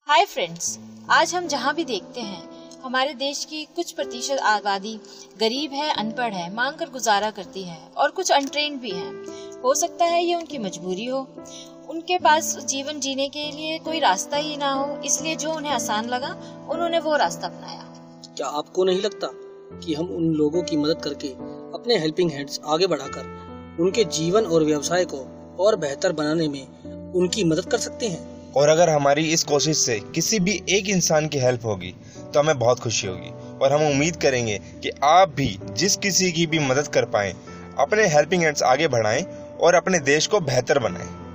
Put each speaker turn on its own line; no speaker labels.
Hi friends, आज हम जहाँ भी देखते हैं हमारे देश की कुछ प्रतिशत आबादी गरीब है, अनपढ़ है, मांग कर गुजारा करती है और कुछ अनट्रेन्ड भी हैं। हो सकता है ये उनकी मजबूरी हो, उनके पास जीवन जीने के लिए कोई रास्ता ही ना हो, इसलिए जो उन्हें आसान लगा उन्होंने वो रास्ता अपनाया।
क्या आपको नहीं लगता कि हम उन लोगों की मदद करके अपने हेल्पिंग हैंड्स आगे बढ़ाकर उनके जीवन और व्यवसाय को और बेहतर बनाने में उनकी मदद कर सकते हैं?
और अगर हमारी इस कोशिश से किसी भी एक इंसान की हेल्प होगी तो हमें बहुत खुशी होगी और हम उम्मीद करेंगे कि आप भी जिस किसी की भी मदद कर पाएं अपने हेल्पिंग हैंड्स आगे बढ़ाएं और अपने देश को बेहतर बनाएं।